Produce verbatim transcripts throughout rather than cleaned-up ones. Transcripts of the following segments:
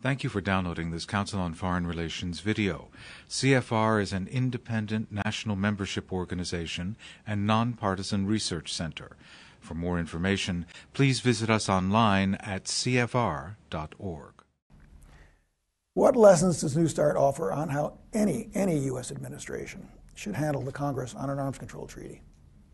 Thank you for downloading this Council on Foreign Relations video. C F R is an independent national membership organization and nonpartisan research center. For more information, please visit us online at c f r dot org. What lessons does New START offer on how any, any U S administration should handle the Congress on an arms control treaty?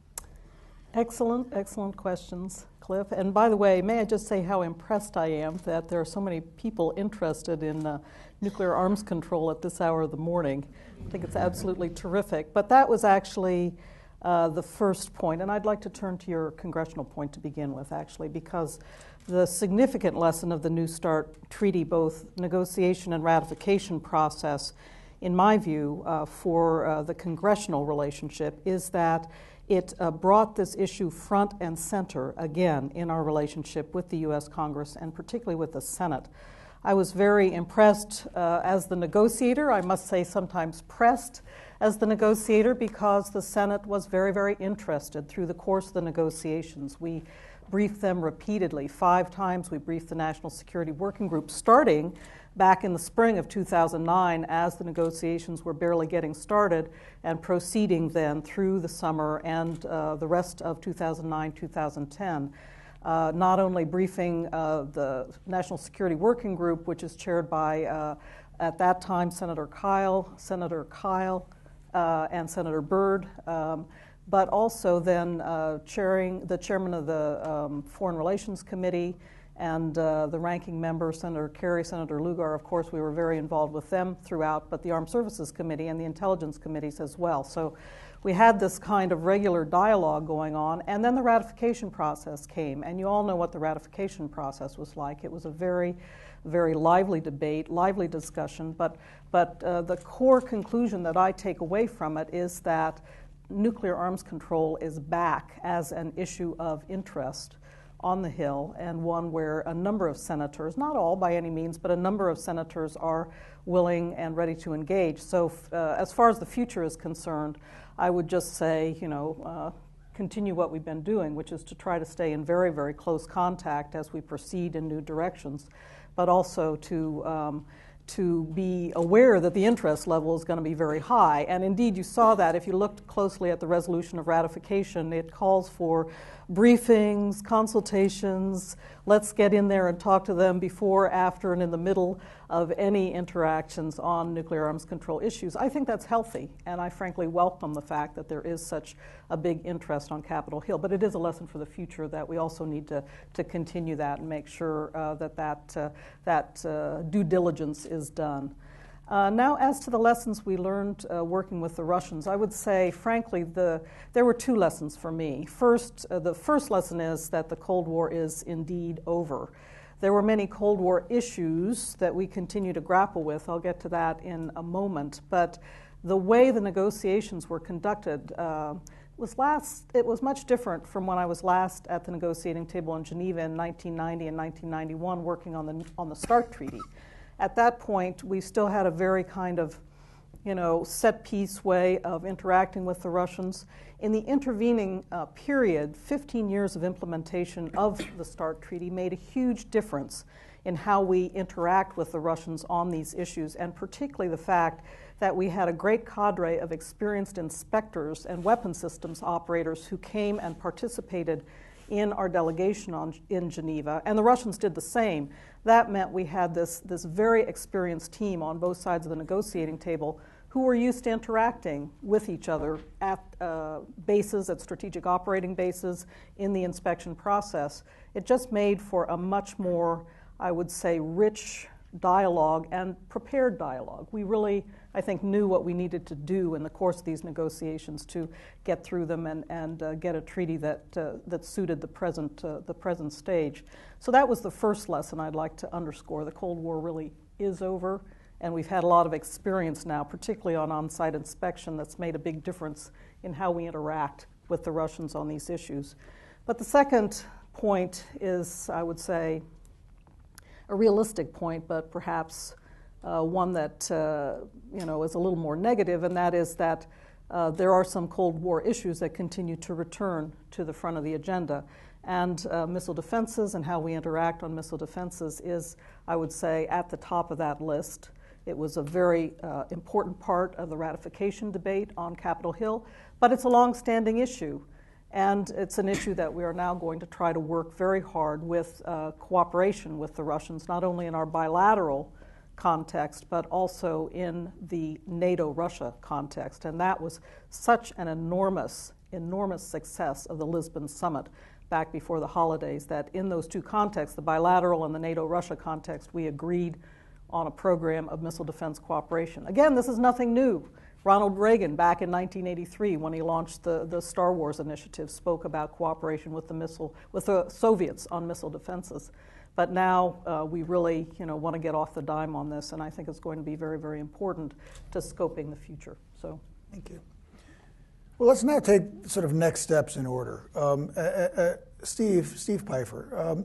Excellent, excellent questions, Cliff. And by the way, may I just say how impressed I am that there are so many people interested in uh, nuclear arms control at this hour of the morning. I think it's absolutely terrific. But that was actually uh, the first point, and I'd like to turn to your congressional point to begin with, actually, because the significant lesson of the New START treaty, both negotiation and ratification process, in my view, uh, for uh, the congressional relationship, is that it uh, brought this issue front and center again in our relationship with the U S Congress and particularly with the Senate. I was very impressed uh, as the negotiator, I must say sometimes pressed as the negotiator, because the Senate was very, very interested through the course of the negotiations. We briefed them repeatedly. Five times we briefed the National Security Working Group, starting back in the spring of two thousand nine as the negotiations were barely getting started, and proceeding then through the summer and uh, the rest of two thousand nine, two thousand ten. Uh, not only briefing uh, the National Security Working Group, which is chaired by, uh, at that time, Senator Kyle, Senator Kyle, uh, and Senator Byrd, um, but also then uh, chairing the chairman of the um, Foreign Relations Committee, and uh, the ranking member, Senator Kerry, Senator Lugar. Of course, we were very involved with them throughout, but the Armed Services Committee and the Intelligence Committees as well. So we had this kind of regular dialogue going on, and then the ratification process came, and you all know what the ratification process was like. It was a very, very lively debate, lively discussion, but, but uh, the core conclusion that I take away from it is that nuclear arms control is back as an issue of interest on the Hill, and one where a number of senators, not all by any means, but a number of senators are willing and ready to engage. So uh, as far as the future is concerned, I would just say, you know, uh, continue what we've been doing, which is to try to stay in very, very close contact as we proceed in new directions, but also to um, to be aware that the interest level is going to be very high. And indeed, you saw that if you looked closely at the resolution of ratification. It calls for briefings, consultations. Let's get in there and talk to them before, after, and in the middle of any interactions on nuclear arms control issues. I think that's healthy, and I frankly welcome the fact that there is such a big interest on Capitol Hill. But it is a lesson for the future that we also need to, to continue that and make sure uh, that that, uh, that uh, due diligence is done. Uh, now, as to the lessons we learned uh, working with the Russians, I would say, frankly, the, there were two lessons for me. First, uh, the first lesson is that the Cold War is indeed over. There were many Cold War issues that we continue to grapple with. I'll get to that in a moment. But the way the negotiations were conducted uh, was last, it was much different from when I was last at the negotiating table in Geneva in nineteen ninety and nineteen ninety-one working on the, on the START treaty. At that point, we still had a very kind of, you know, set-piece way of interacting with the Russians. In the intervening uh, period, fifteen years of implementation of the START treaty made a huge difference in how we interact with the Russians on these issues, and particularly the fact that we had a great cadre of experienced inspectors and weapon systems operators who came and participated in our delegation on, in Geneva, and the Russians did the same. That meant we had this, this very experienced team on both sides of the negotiating table who were used to interacting with each other at uh, bases, at strategic operating bases, in the inspection process. It just made for a much more, I would say, rich dialogue and prepared dialogue. We really, I think, knew what we needed to do in the course of these negotiations to get through them and, and uh, get a treaty that uh, that suited the present uh, the present stage. So that was the first lesson I'd like to underscore. The Cold War really is over, and we've had a lot of experience now, particularly on on-site inspection, that's made a big difference in how we interact with the Russians on these issues. But the second point is, I would say, a realistic point, but perhaps uh, one that uh, you know is a little more negative, and that is that uh, there are some Cold War issues that continue to return to the front of the agenda. And uh, missile defenses and how we interact on missile defenses is, I would say, at the top of that list. It was a very uh, important part of the ratification debate on Capitol Hill, but it's a long-standing issue. And it's an issue that we are now going to try to work very hard with uh, cooperation with the Russians, not only in our bilateral context, but also in the NATO-Russia context. And that was such an enormous, enormous success of the Lisbon Summit back before the holidays that in those two contexts, the bilateral and the NATO-Russia context, we agreed on a program of missile defense cooperation. Again, this is nothing new. Ronald Reagan, back in nineteen eighty-three, when he launched the, the Star Wars initiative, spoke about cooperation with the missile, with the Soviets on missile defenses. But now uh, we really, you know, want to get off the dime on this, and I think it's going to be very, very important to scoping the future. So, thank you. Well, let's now take sort of next steps in order. Um, uh, uh, Steve, Steve Pifer, um,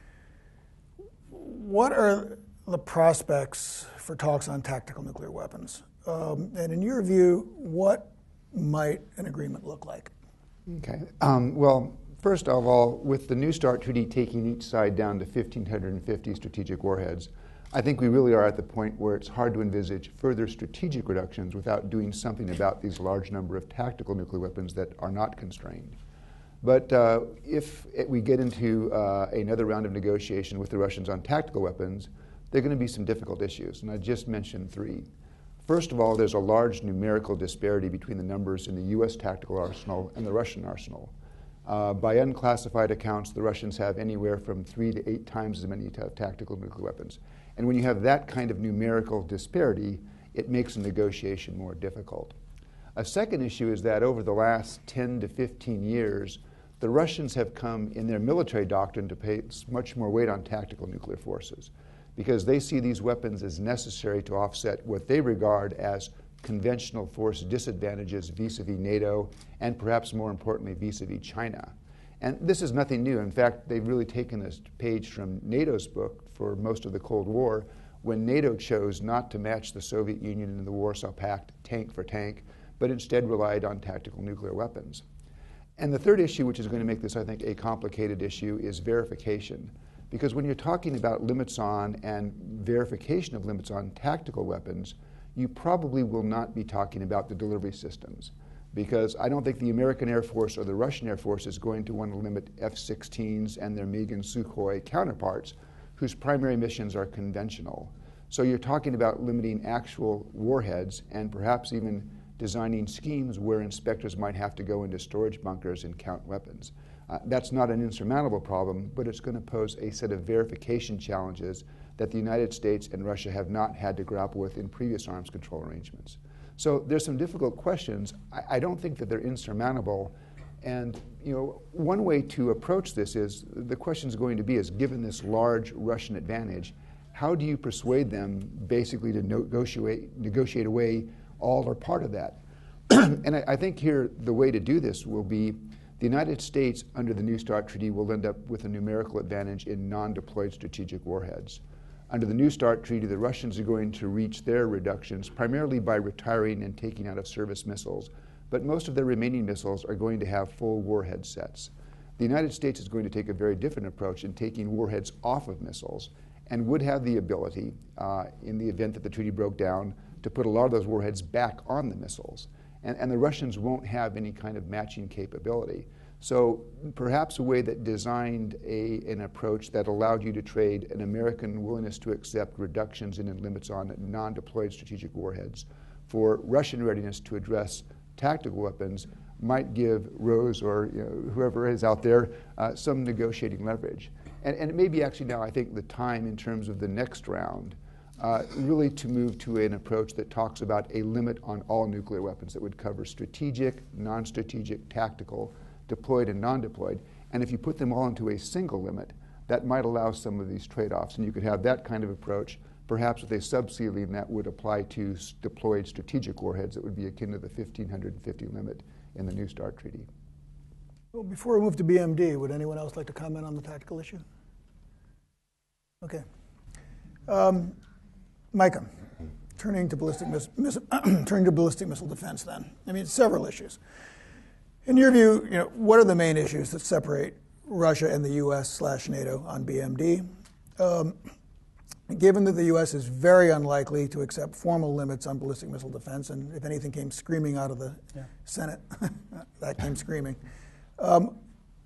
what are the prospects for talks on tactical nuclear weapons? Um, and in your view, what might an agreement look like? Okay. Um, well, first of all, with the New START Treaty taking each side down to one thousand five hundred fifty strategic warheads, I think we really are at the point where it's hard to envisage further strategic reductions without doing something about these large number of tactical nuclear weapons that are not constrained. But uh, if it, we get into uh, another round of negotiation with the Russians on tactical weapons, there are going to be some difficult issues, and I just mentioned three. First of all, there's a large numerical disparity between the numbers in the U S tactical arsenal and the Russian arsenal. Uh, by unclassified accounts, the Russians have anywhere from three to eight times as many tactical nuclear weapons. And when you have that kind of numerical disparity, it makes a negotiation more difficult. A second issue is that over the last ten to fifteen years, the Russians have come in their military doctrine to place much more weight on tactical nuclear forces, because they see these weapons as necessary to offset what they regard as conventional force disadvantages vis-a-vis NATO, and perhaps more importantly, vis-a-vis China. And this is nothing new. In fact, they've really taken this page from NATO's book for most of the Cold War, when NATO chose not to match the Soviet Union in the Warsaw Pact tank for tank, but instead relied on tactical nuclear weapons. And the third issue, which is going to make this, I think, a complicated issue, is verification. Because when you're talking about limits on and verification of limits on tactical weapons, you probably will not be talking about the delivery systems. Because I don't think the American Air Force or the Russian Air Force is going to want to limit F sixteens and their MiG and Sukhoi counterparts, whose primary missions are conventional. So you're talking about limiting actual warheads and perhaps even designing schemes where inspectors might have to go into storage bunkers and count weapons. Uh, that's not an insurmountable problem, but it's going to pose a set of verification challenges that the United States and Russia have not had to grapple with in previous arms control arrangements. So there's some difficult questions. I, I don't think that they're insurmountable. And you know, one way to approach this is, the question is going to be, is given this large Russian advantage, how do you persuade them basically to negotiate, negotiate away all or part of that? And I, I think here the way to do this will be, the United States, under the New START Treaty, will end up with a numerical advantage in non-deployed strategic warheads. Under the New START Treaty, the Russians are going to reach their reductions primarily by retiring and taking out of service missiles, but most of their remaining missiles are going to have full warhead sets. The United States is going to take a very different approach in taking warheads off of missiles, and would have the ability, uh, in the event that the treaty broke down, to put a lot of those warheads back on the missiles. And, and the Russians won't have any kind of matching capability. So perhaps a way that designed a, an approach that allowed you to trade an American willingness to accept reductions in limits on non-deployed strategic warheads for Russian readiness to address tactical weapons might give Rose or you know, whoever is out there uh, some negotiating leverage. And, and it may be actually now, I think, the time in terms of the next round Uh, really to move to an approach that talks about a limit on all nuclear weapons that would cover strategic, non-strategic, tactical, deployed and non-deployed. And if you put them all into a single limit, that might allow some of these trade-offs. And you could have that kind of approach, perhaps with a sub-ceiling that would apply to s- deployed strategic warheads that would be akin to the one thousand five hundred fifty limit in the New START Treaty. Well, before we move to B M D, would anyone else like to comment on the tactical issue? Okay. Um, Micah, turning to ballistic miss, miss, turning to ballistic missile defense. Then, I mean, several issues. In your view, you know, what are the main issues that separate Russia and the U S slash NATO on B M D. Um, given that the U S is very unlikely to accept formal limits on ballistic missile defense, and if anything came screaming out of the yeah. Senate, that came screaming. Um,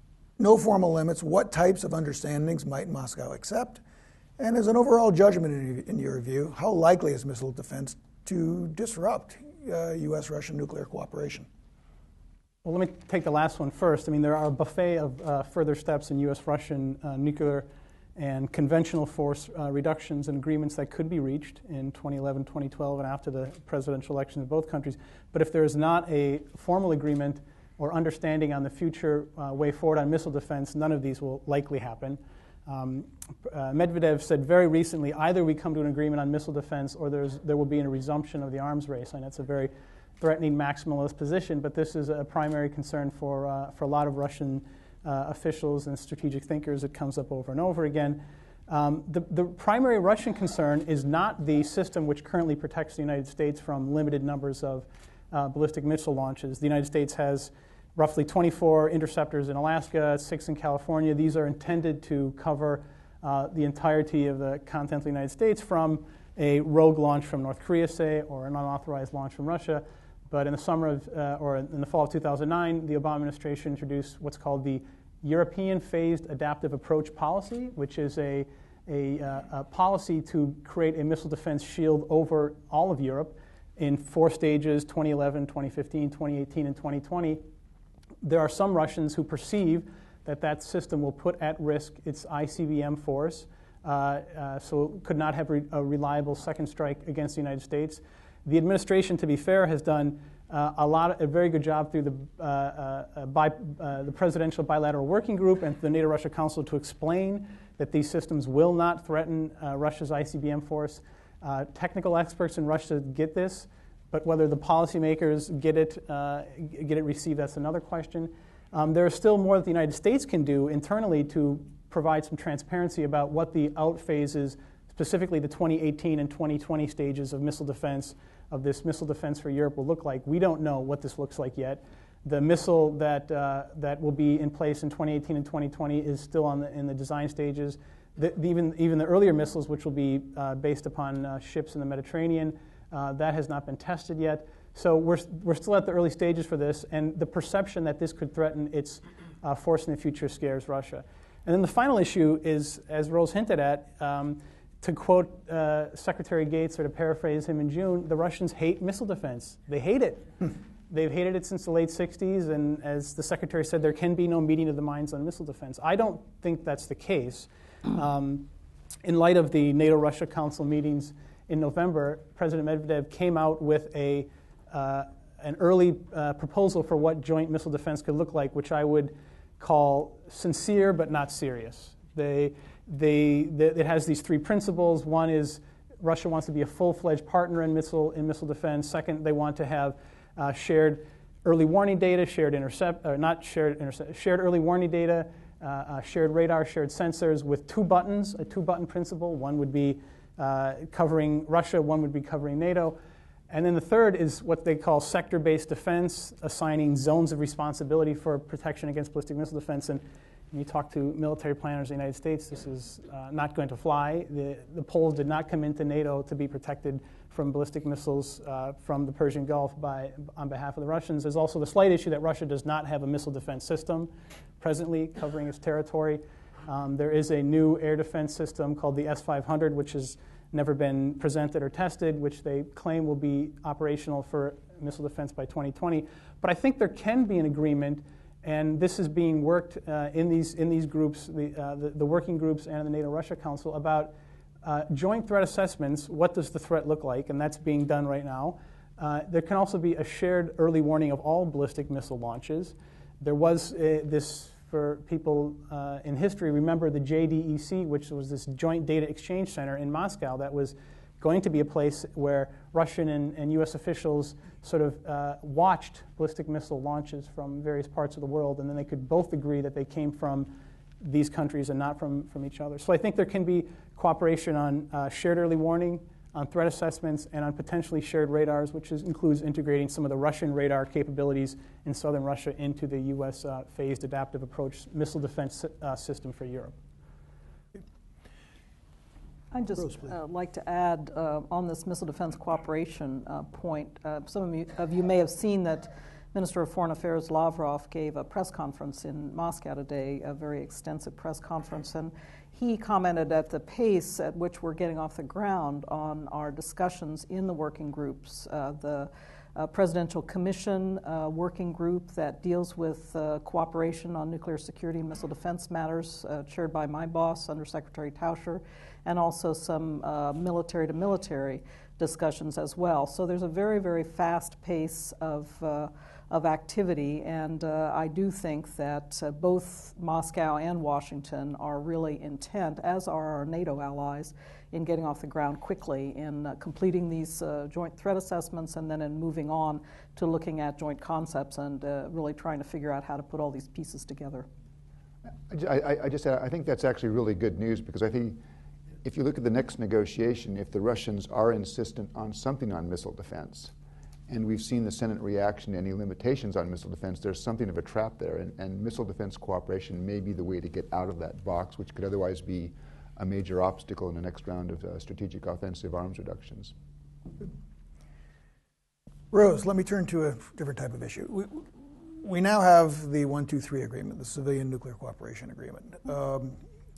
no formal limits, what types of understandings might Moscow accept? And as an overall judgment in, in your view, how likely is missile defense to disrupt uh, U S-Russian nuclear cooperation? Well, let me take the last one first. I mean, there are a buffet of uh, further steps in U S-Russian uh, nuclear and conventional force uh, reductions and agreements that could be reached in twenty eleven, twenty twelve, and after the presidential elections in both countries. But if there is not a formal agreement or understanding on the future uh, way forward on missile defense, none of these will likely happen. Um, uh, Medvedev said very recently, either we come to an agreement on missile defense or there's, there will be a resumption of the arms race. And that's a very threatening maximalist position, but this is a primary concern for, uh, for a lot of Russian uh, officials and strategic thinkers. It comes up over and over again. Um, the, the primary Russian concern is not the system which currently protects the United States from limited numbers of uh, ballistic missile launches. The United States has roughly twenty-four interceptors in Alaska, six in California. These are intended to cover uh, the entirety of the continental United States from a rogue launch from North Korea, say, or an unauthorized launch from Russia. But in the summer of, uh, or in the fall of two thousand nine, the Obama administration introduced what's called the European Phased Adaptive Approach Policy, which is a, a, uh, a policy to create a missile defense shield over all of Europe in four stages, twenty eleven, twenty fifteen, twenty eighteen, and twenty twenty. There are some Russians who perceive that that system will put at risk its I C B M force, uh, uh, so it could not have re- a reliable second strike against the United States. The administration, to be fair, has done uh, a lot, of, a very good job through the uh, uh, bi- uh, the Presidential Bilateral Working Group and the NATO-Russia Council to explain that these systems will not threaten uh, Russia's I C B M force. Uh, technical experts in Russia get this. But whether the policymakers get it, uh, get it received, that's another question. Um, there is still more that the United States can do internally to provide some transparency about what the out phases, specifically the twenty eighteen and twenty twenty stages of missile defense, of this missile defense for Europe will look like. We don't know what this looks like yet. The missile that uh, that will be in place in twenty eighteen and twenty twenty is still on the, in the design stages. The, the, even, even the earlier missiles, which will be uh, based upon uh, ships in the Mediterranean, Uh, that has not been tested yet. So we're, we're still at the early stages for this, and the perception that this could threaten its uh, force in the future scares Russia. And then the final issue is, as Rose hinted at, um, to quote uh, Secretary Gates, or to paraphrase him in June, the Russians hate missile defense. They hate it. They've hated it since the late sixties, and as the Secretary said, there can be no meeting of the minds on missile defense. I don't think that's the case. Um, in light of the NATO-Russia Council meetings in November, President Medvedev came out with a uh, an early uh, proposal for what joint missile defense could look like, which I would call sincere but not serious. They, they, they, it has these three principles. One is Russia wants to be a full-fledged partner in missile in missile defense. Second, they want to have uh, shared early warning data, shared intercept, or not shared intercept, shared early warning data, uh, uh, shared radar, shared sensors with two buttons, a two-button principle. One would be Uh, covering Russia, one would be covering NATO. And then the third is what they call sector-based defense, assigning zones of responsibility for protection against ballistic missile defense. And when you talk to military planners in the United States, this is uh, not going to fly. The, the Poles did not come into NATO to be protected from ballistic missiles uh, from the Persian Gulf by, on behalf of the Russians. There's also the slight issue that Russia does not have a missile defense system presently covering its territory. Um, there is a new air defense system called the S five hundred, which has never been presented or tested, which they claim will be operational for missile defense by twenty twenty. But I think there can be an agreement, and this is being worked uh, in these in these groups, the, uh, the, the working groups and the NATO-Russia Council, about uh, joint threat assessments. What does the threat look like? And that's being done right now. Uh, there can also be a shared early warning of all ballistic missile launches. There was uh, this. For people uh, in history, remember the J D E C, which was this joint data exchange center in Moscow that was going to be a place where Russian and, and U S officials sort of uh, watched ballistic missile launches from various parts of the world, and then they could both agree that they came from these countries and not from, from each other. So I think there can be cooperation on uh, shared early warning, on threat assessments, and on potentially shared radars, which is, includes integrating some of the Russian radar capabilities in southern Russia into the U S uh, phased adaptive approach missile defense uh, system for Europe. I'd just uh, like to add uh, on this missile defense cooperation uh, point, uh, some of you, of you may have seen that Minister of Foreign Affairs Lavrov gave a press conference in Moscow today, a very extensive press conference, and he commented at the pace at which we're getting off the ground on our discussions in the working groups. Uh, the uh, Presidential Commission uh, working group that deals with uh, cooperation on nuclear security and missile defense matters, uh, chaired by my boss, Undersecretary Tauscher, and also some uh, military-to-military discussions as well. So there's a very, very fast pace of uh, of activity, and uh, I do think that uh, both Moscow and Washington are really intent, as are our NATO allies, in getting off the ground quickly, in uh, completing these uh, joint threat assessments, and then in moving on to looking at joint concepts and uh, really trying to figure out how to put all these pieces together. I, I, I just I think that's actually really good news, because I think if you look at the next negotiation, if the Russians are insistent on something on missile defense, and we've seen the Senate reaction to any limitations on missile defense, there's something of a trap there, and, and missile defense cooperation may be the way to get out of that box, which could otherwise be a major obstacle in the next round of uh, strategic offensive arms reductions. Rose, let me turn to a different type of issue. We, we now have the one two three agreement, the Civilian Nuclear Cooperation Agreement. Um,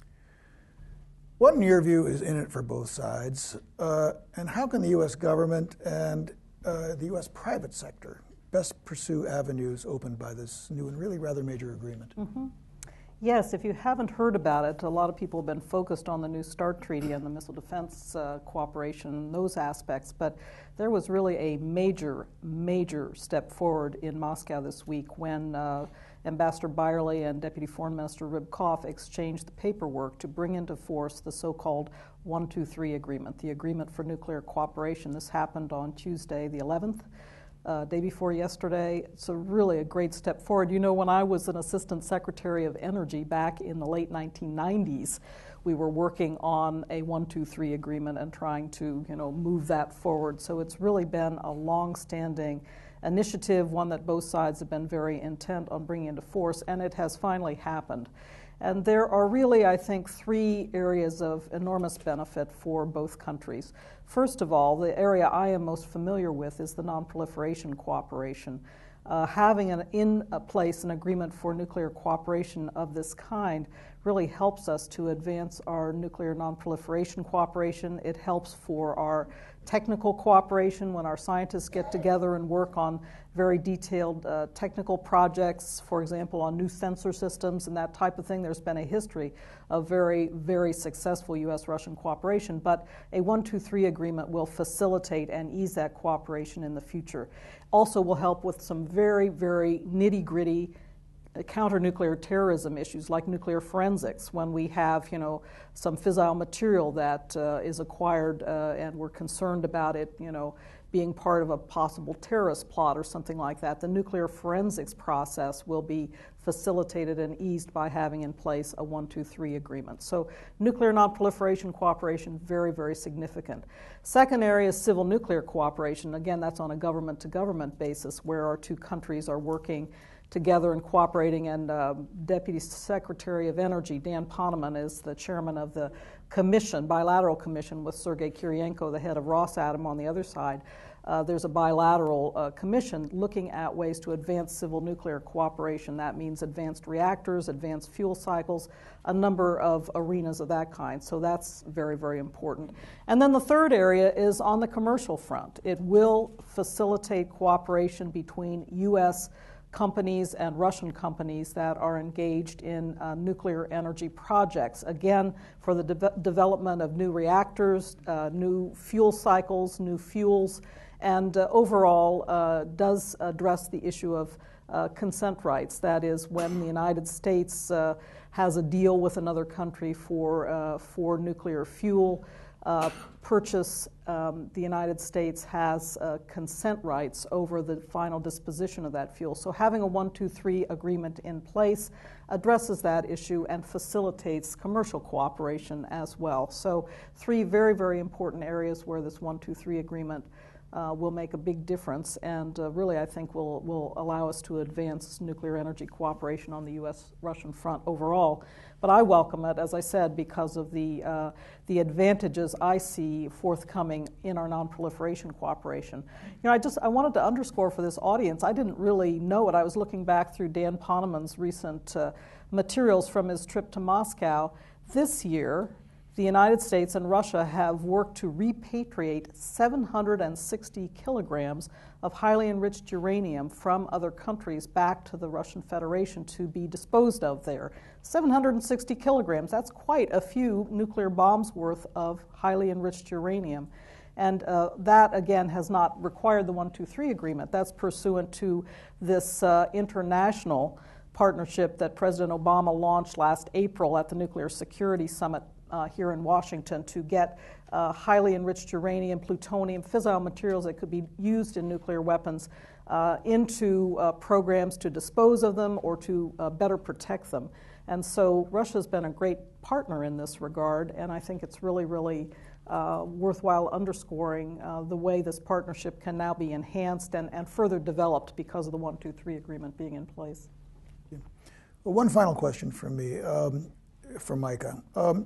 what, in your view, is in it for both sides, uh, and how can the U S government and Uh, the U S private sector best pursue avenues opened by this new and really rather major agreement? Mm-hmm. Yes, if you haven't heard about it, a lot of people have been focused on the New START Treaty and the missile defense uh, cooperation and those aspects, but there was really a major, major step forward in Moscow this week when uh, Ambassador Byerly and Deputy Foreign Minister Rybkov exchanged the paperwork to bring into force the so-called one two three agreement, the Agreement for Nuclear Cooperation. This happened on Tuesday, the eleventh, uh, day before yesterday. It's a really a great step forward. You know, when I was an Assistant Secretary of Energy back in the late nineteen nineties, we were working on a one two three agreement and trying to, you know, move that forward. So it's really been a long-standing initiative, one that both sides have been very intent on bringing into force, and it has finally happened. And there are really, I think, three areas of enormous benefit for both countries. First of all, the area I am most familiar with is the non-proliferation cooperation. Uh, having an, in a place an agreement for nuclear cooperation of this kind really helps us to advance our nuclear non-proliferation cooperation. It helps for our technical cooperation when our scientists get together and work on very detailed uh, technical projects, for example, on new sensor systems and that type of thing. There's been a history of very, very successful U S Russian cooperation, but a one two three agreement will facilitate and ease that cooperation in the future. Also will help with some very, very nitty-gritty counter-nuclear terrorism issues like nuclear forensics, when we have, you know, some fissile material that uh, is acquired uh, and we're concerned about it, you know, being part of a possible terrorist plot or something like that. The nuclear forensics process will be facilitated and eased by having in place a one two three agreement. So nuclear non-proliferation cooperation, very, very significant. Second area is civil nuclear cooperation. Again, that's on a government-to-government basis where our two countries are working together and cooperating, and uh, Deputy Secretary of Energy Dan Poneman is the chairman of the commission, bilateral commission, with Sergei Kiriyenko, the head of Rosatom, on the other side. Uh, there's a bilateral uh, commission looking at ways to advance civil nuclear cooperation. That means advanced reactors, advanced fuel cycles, a number of arenas of that kind. So that's very, very important. And then the third area is on the commercial front. It will facilitate cooperation between U S companies and Russian companies that are engaged in uh, nuclear energy projects, again, for the de- development of new reactors, uh, new fuel cycles, new fuels, and uh, overall uh, does address the issue of uh, consent rights. That is, when the United States uh, has a deal with another country for, uh, for nuclear fuel, uh, purchase, um, the United States has uh, consent rights over the final disposition of that fuel. So having a one two three agreement in place addresses that issue and facilitates commercial cooperation as well. So three very, very important areas where this one two three agreement uh, will make a big difference, and uh, really I think will, will allow us to advance nuclear energy cooperation on the U S Russian front overall. But I welcome it, as I said, because of the, uh, the advantages I see forthcoming in our non-proliferation cooperation. You know, I just I wanted to underscore for this audience, I didn't really know it. I was looking back through Dan Poneman's recent uh, materials from his trip to Moscow. This year, the United States and Russia have worked to repatriate seven hundred sixty kilograms of highly enriched uranium from other countries back to the Russian Federation to be disposed of there. seven hundred sixty kilograms, that's quite a few nuclear bombs worth of highly enriched uranium. And uh, that, again, has not required the one two three agreement. That's pursuant to this uh, international partnership that President Obama launched last April at the Nuclear Security Summit uh, here in Washington to get uh, highly enriched uranium, plutonium, fissile materials that could be used in nuclear weapons uh, into uh, programs to dispose of them or to uh, better protect them. And so Russia's been a great partner in this regard, and I think it's really, really uh, worthwhile underscoring uh, the way this partnership can now be enhanced and, and further developed because of the one two three agreement being in place. Yeah. Well, one final question from me, um, for Micah. Um,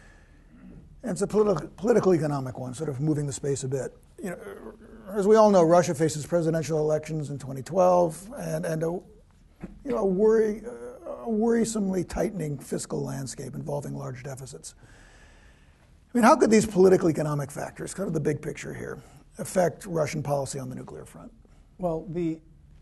and it's a politi- political economic one, sort of moving the space a bit. You know, as we all know, Russia faces presidential elections in twenty twelve and, and a, you know, a worry, a worrisomely tightening fiscal landscape involving large deficits. I mean, how could these political economic factors, kind of the big picture here, affect Russian policy on the nuclear front? Well, the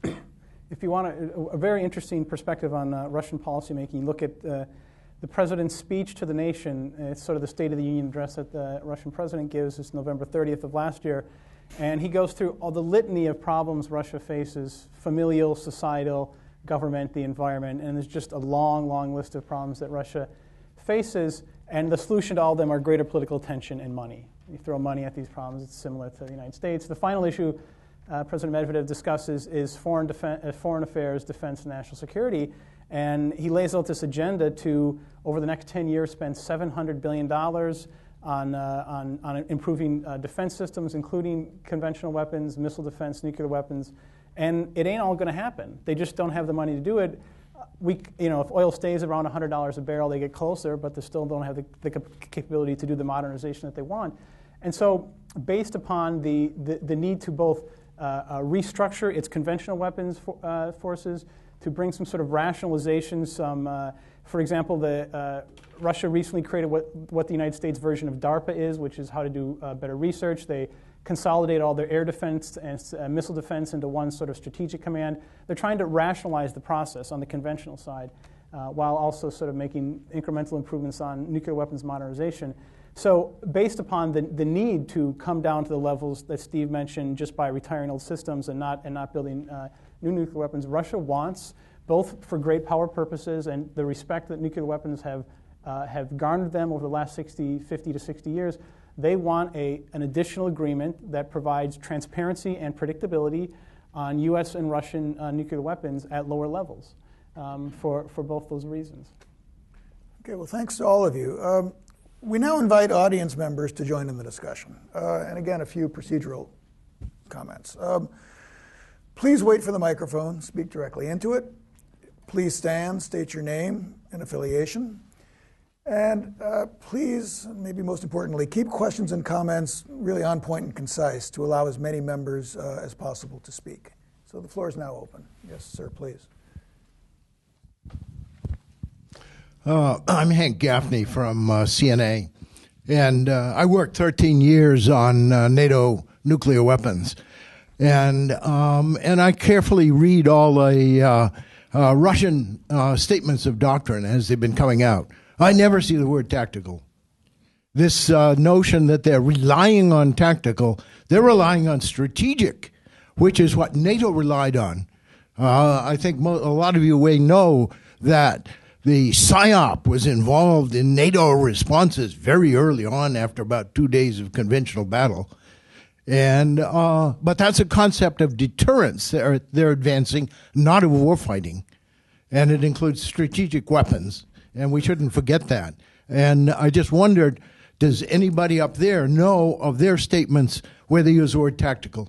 if you want a, a very interesting perspective on uh, Russian policymaking, you look at uh, the president's speech to the nation. It's sort of the State of the Union address that the Russian president gives. It's November thirtieth of last year. And he goes through all the litany of problems Russia faces, familial, societal, government, the environment, and there's just a long, long list of problems that Russia faces, and the solution to all of them are greater political tension and money. You throw money at these problems, it's similar to the United States. The final issue uh, President Medvedev discusses is foreign, defen- uh, foreign affairs, defense, and national security, and he lays out this agenda to, over the next ten years, spend seven hundred billion dollars on, uh, on, on improving uh, defense systems, including conventional weapons, missile defense, nuclear weapons. And it ain't all going to happen. They just don't have the money to do it. We, you know, if oil stays around one hundred dollars a barrel, they get closer, but they still don't have the, the capability to do the modernization that they want. And so, based upon the, the, the need to both uh, uh, restructure its conventional weapons for, uh, forces, to bring some sort of rationalization, some, uh, for example, the uh, Russia recently created what, what the United States version of DARPA is, which is how to do uh, better research. They consolidate all their air defense and uh, missile defense into one sort of strategic command. They're trying to rationalize the process on the conventional side uh, while also sort of making incremental improvements on nuclear weapons modernization. So based upon the, the need to come down to the levels that Steve mentioned just by retiring old systems and not, and not building uh, new nuclear weapons, Russia wants, both for great power purposes and the respect that nuclear weapons have, uh, have garnered them over the last sixty, fifty to sixty years, they want a, an additional agreement that provides transparency and predictability on U S and Russian uh, nuclear weapons at lower levels um, for, for both those reasons. Okay, well, thanks to all of you. Um, we now invite audience members to join in the discussion. Uh, and again, a few procedural comments. Um, please wait for the microphone, speak directly into it. Please stand, state your name and affiliation. And uh, please, maybe most importantly, keep questions and comments really on point and concise to allow as many members uh, as possible to speak. So the floor is now open. Yes, sir, please. Uh, I'm Hank Gaffney from uh, C N A, and uh, I worked thirteen years on uh, NATO nuclear weapons. And, um, and I carefully read all the uh, uh, Russian uh, statements of doctrine as they've been coming out. I never see the word tactical. This uh, notion that they're relying on tactical, they're relying on strategic, which is what NATO relied on. Uh, I think mo- a lot of you may know that The PSYOP was involved in NATO responses very early on after about two days of conventional battle. And uh, but that's a concept of deterrence they're, they're advancing, not of warfighting. And it includes strategic weapons, and we shouldn't forget that. And I just wondered, does anybody up there know of their statements where they use the word tactical?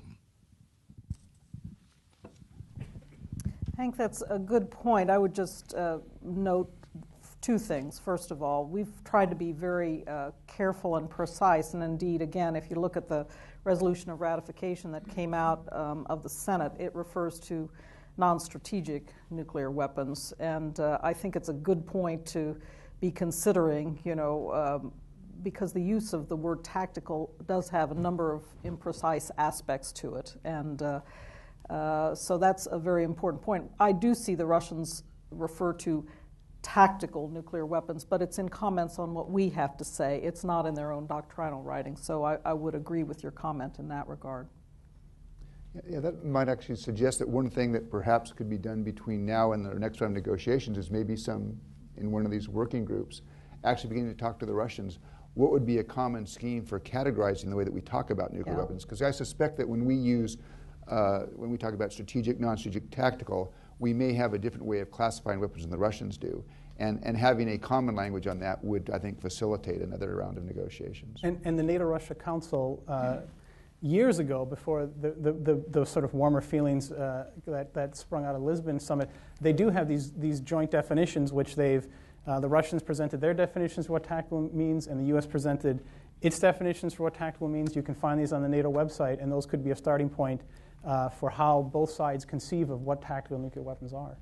Hank, that's a good point. I would just uh, note two things. First of all, we've tried to be very uh, careful and precise, and indeed, again, if you look at the resolution of ratification that came out um, of the Senate, it refers to non-strategic nuclear weapons, and uh, I think it's a good point to be considering, you know, um, because the use of the word tactical does have a number of imprecise aspects to it, and uh, Uh, so that's a very important point. I do see the Russians refer to tactical nuclear weapons, but it's in comments on what we have to say. It's not in their own doctrinal writing. So I, I would agree with your comment in that regard. Yeah, yeah, that might actually suggest that one thing that perhaps could be done between now and the next round of negotiations is maybe some, in one of these working groups, actually beginning to talk to the Russians. What would be a common scheme for categorizing the way that we talk about nuclear Yeah. weapons? Because I suspect that when we use Uh, when we talk about strategic, non-strategic, tactical, we may have a different way of classifying weapons than the Russians do. And, and having a common language on that would, I think, facilitate another round of negotiations. And, and the NATO-Russia Council, uh, years ago, before the, the, the, those sort of warmer feelings uh, that, that sprung out of Lisbon Summit, they do have these, these joint definitions, which they've, uh, the Russians presented their definitions of what tactical means, and the U S presented its definitions for what tactical means. You can find these on the NATO website, and those could be a starting point Uh, for how both sides conceive of what tactical nuclear weapons are.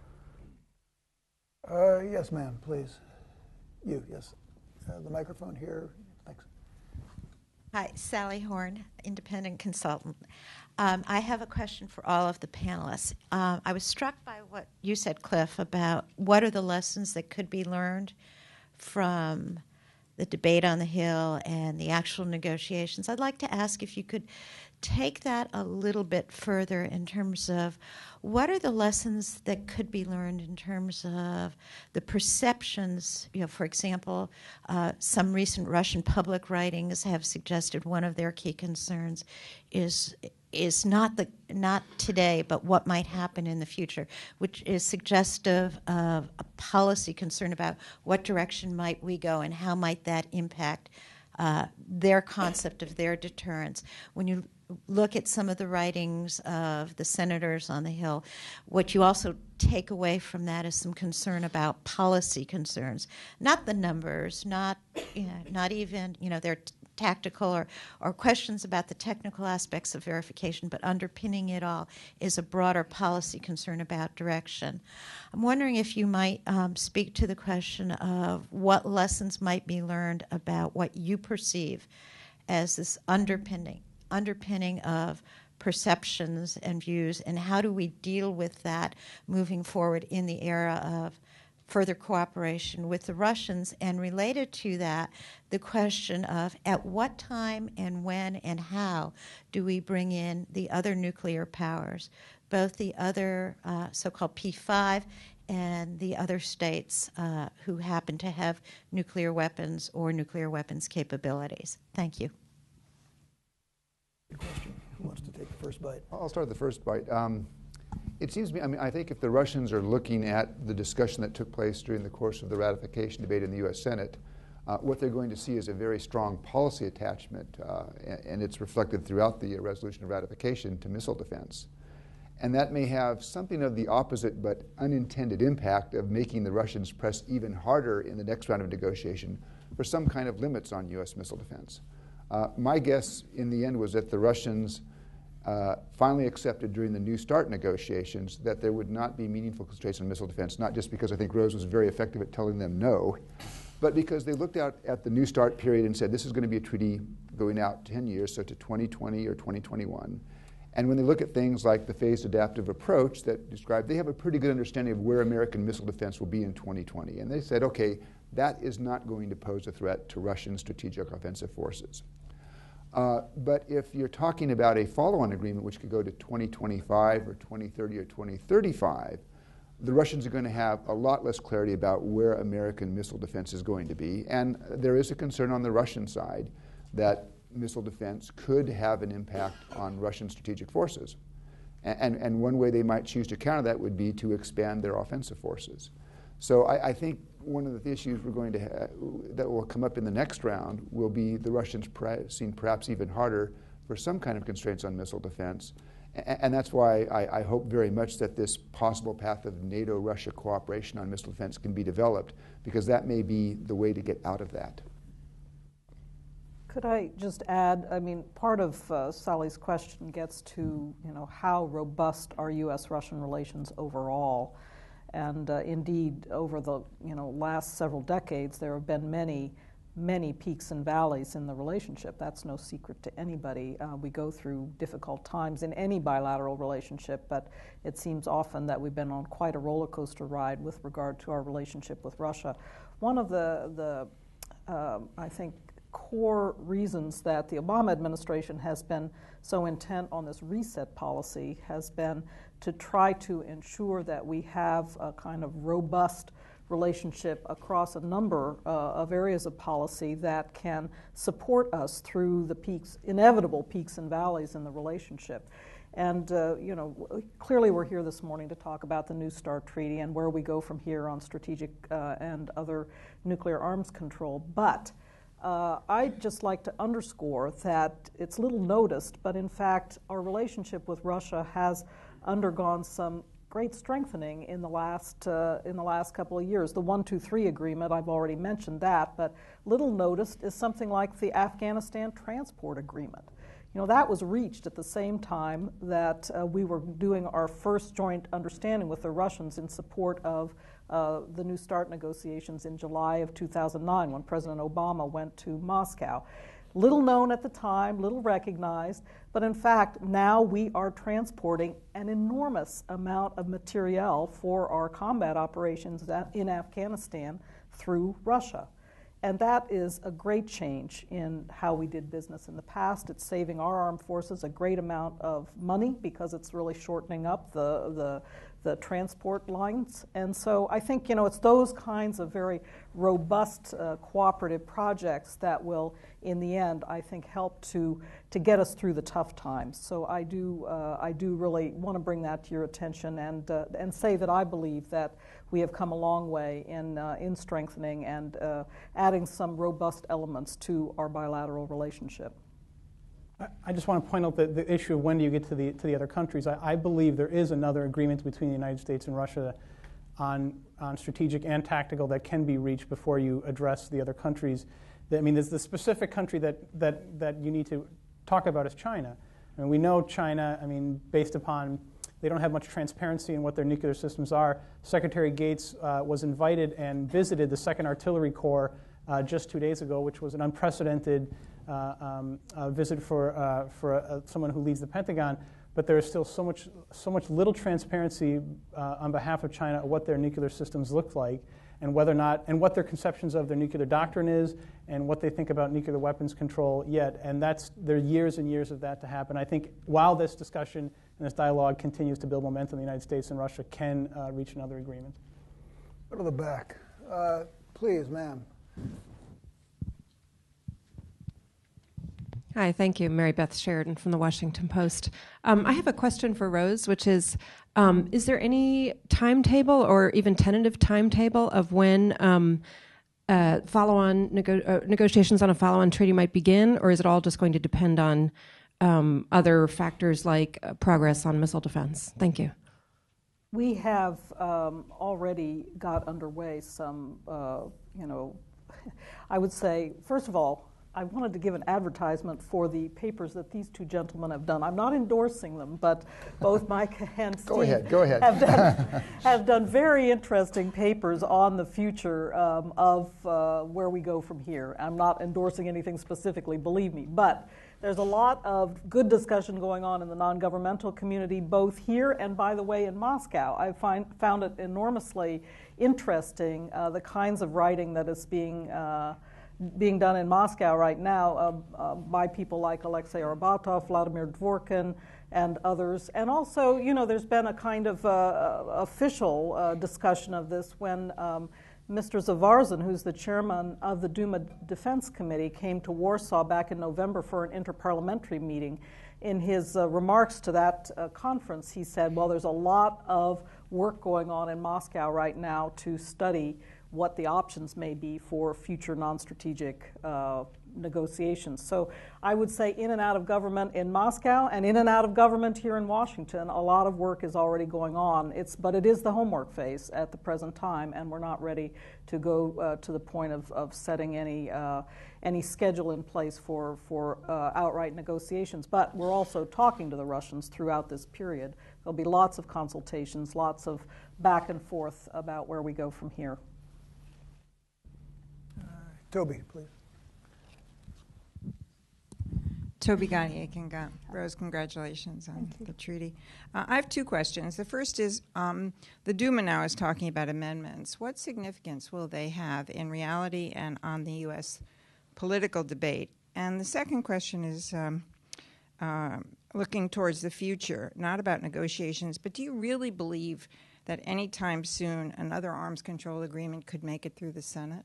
Uh, yes, ma'am, please. You, yes. Uh, the microphone here. Thanks. Hi, Sally Horn, independent consultant. Um, I have a question for all of the panelists. Uh, I was struck by what you said, Cliff, about what are the lessons that could be learned from the debate on the Hill and the actual negotiations. I'd like to ask if you could take that a little bit further in terms of what are the lessons that could be learned in terms of the perceptions. You know, for example, uh, some recent Russian public writings have suggested one of their key concerns is is not the not today, but what might happen in the future, which is suggestive of a policy concern about what direction might we go and how might that impact uh, their concept of their deterrence. When you look at some of the writings of the senators on the Hill, what you also take away from that is some concern about policy concerns, not the numbers, not you know, not even you know their t- tactical or, or questions about the technical aspects of verification, but underpinning it all is a broader policy concern about direction. I'm wondering if you might um, speak to the question of what lessons might be learned about what you perceive as this underpinning underpinning of perceptions and views, and how do we deal with that moving forward in the era of further cooperation with the Russians? And related to that, the question of at what time and when and how do we bring in the other nuclear powers, both the other uh, so-called P five and the other states uh, who happen to have nuclear weapons or nuclear weapons capabilities. Thank you. Good question. Who wants to take the first bite? I'll start with the first bite. Um, it seems to me, I mean, I think if the Russians are looking at the discussion that took place during the course of the ratification debate in the U S Senate, uh, what they're going to see is a very strong policy attachment, uh, and, and it's reflected throughout the uh, resolution of ratification to missile defense. And that may have something of the opposite but unintended impact of making the Russians press even harder in the next round of negotiation for some kind of limits on U S missile defense. Uh, my guess in the end was that the Russians uh, finally accepted during the New START negotiations that there would not be meaningful constraints on missile defense, not just because I think Rose was very effective at telling them no, but because they looked out at the New START period and said this is going to be a treaty going out ten years, so to twenty twenty or twenty twenty-one. And when they look at things like the phased adaptive approach that described, they have a pretty good understanding of where American missile defense will be in twenty twenty. And they said, okay, that is not going to pose a threat to Russian strategic offensive forces. Uh, but if you're talking about a follow-on agreement which could go to twenty twenty-five or twenty thirty or twenty thirty-five, the Russians are going to have a lot less clarity about where American missile defense is going to be. And there is a concern on the Russian side that missile defense could have an impact on Russian strategic forces. And, and one way they might choose to counter that would be to expand their offensive forces. So I, I think one of the issues we're going to ha that will come up in the next round will be the Russians pressing perhaps even harder for some kind of constraints on missile defense. A and that's why I, I hope very much that this possible path of NATO-Russia cooperation on missile defense can be developed, because that may be the way to get out of that. Could I just add, I mean, part of uh, Sally's question gets to, you know, how robust are U S Russian relations overall? And uh, indeed, over the, you know, last several decades, there have been many, many peaks and valleys in the relationship. That's no secret to anybody. Uh, we go through difficult times in any bilateral relationship, but it seems often that we've been on quite a roller coaster ride with regard to our relationship with Russia. One of the, the uh, I think, core reasons that the Obama administration has been so intent on this reset policy has been to try to ensure that we have a kind of robust relationship across a number uh, of areas of policy that can support us through the peaks, inevitable peaks and valleys in the relationship. And, uh, you know, clearly we're here this morning to talk about the New START Treaty and where we go from here on strategic uh, and other nuclear arms control. But Uh, I'd just like to underscore that it's little noticed, but in fact, our relationship with Russia has undergone some great strengthening in the last uh, in the last couple of years. The one two three agreement, I've already mentioned that, but little noticed is something like the Afghanistan Transport Agreement. You know, that was reached at the same time that uh, we were doing our first joint understanding with the Russians in support of uh, the New START negotiations in July of two thousand nine, when President Obama went to Moscow. Little known at the time, little recognized, but in fact, now we are transporting an enormous amount of materiel for our combat operations in Afghanistan through Russia. And that is a great change in how we did business in the past. It's saving our armed forces a great amount of money because it's really shortening up the, the, the transport lines. And so I think, you know, it's those kinds of very robust uh, cooperative projects that will, in the end, I think, help to, to get us through the tough times. So I do, uh, I do really want to bring that to your attention and, uh, and say that I believe that we have come a long way in, uh, in strengthening and uh, adding some robust elements to our bilateral relationship. I just want to point out the, the issue of when do you get to the, to the other countries. I, I believe there is another agreement between the United States and Russia on, on strategic and tactical that can be reached before you address the other countries. I mean, there's the specific country that, that, that you need to talk about is China. I mean, we know China, I mean, based upon they don't have much transparency in what their nuclear systems are. Secretary Gates uh, was invited and visited the Second Artillery Corps uh, just two days ago, which was an unprecedented uh, um, uh, visit for, uh, for uh, someone who leads the Pentagon. But there is still so much, so much little transparency uh, on behalf of China of what their nuclear systems look like, and whether or not, and what their conceptions of their nuclear doctrine is, and what they think about nuclear weapons control yet. And that's, there are years and years of that to happen. I think while this discussion and this dialogue continues to build momentum, the United States and Russia can uh, reach another agreement. Go to the back. Uh, please, ma'am. Hi, thank you. Mary Beth Sheridan from the Washington Post. Um, I have a question for Rose, which is, um, is there any timetable or even tentative timetable of when um, uh, follow-on nego uh, negotiations on a follow-on treaty might begin, or is it all just going to depend on um, other factors like uh, progress on missile defense? Thank you. We have um, already got underway some, uh, you know, I would say, first of all, I wanted to give an advertisement for the papers that these two gentlemen have done. I'm not endorsing them, but both Micah and Steve go ahead, go ahead. have, done, have done very interesting papers on the future um, of uh, where we go from here. I'm not endorsing anything specifically, believe me, but there's a lot of good discussion going on in the non-governmental community, both here and, by the way, in Moscow. I find, found it enormously interesting, uh, the kinds of writing that is being uh, being done in Moscow right now uh, uh, by people like Alexei Arbatov, Vladimir Dvorkin, and others. And also, you know, there's been a kind of uh, official uh, discussion of this when um, Mister Zavarzin, who's the chairman of the Duma Defense Committee, came to Warsaw back in November for an interparliamentary meeting. In his uh, remarks to that uh, conference, he said, well, there's a lot of work going on in Moscow right now to study what the options may be for future non-strategic uh, negotiations. So I would say in and out of government in Moscow and in and out of government here in Washington, a lot of work is already going on. It's, but it is the homework phase at the present time, and we're not ready to go uh, to the point of, of setting any uh, any schedule in place for, for uh, outright negotiations. But we're also talking to the Russians throughout this period. There'll be lots of consultations, lots of back and forth about where we go from here. Uh, Toby, please. Toby Gottemoeller, Rose, congratulations on the treaty. Uh, I have two questions. The first is, um, the Duma now is talking about amendments. What significance will they have in reality and on the U S political debate? And the second question is um, uh, looking towards the future, not about negotiations, but do you really believe that any time soon another arms control agreement could make it through the Senate?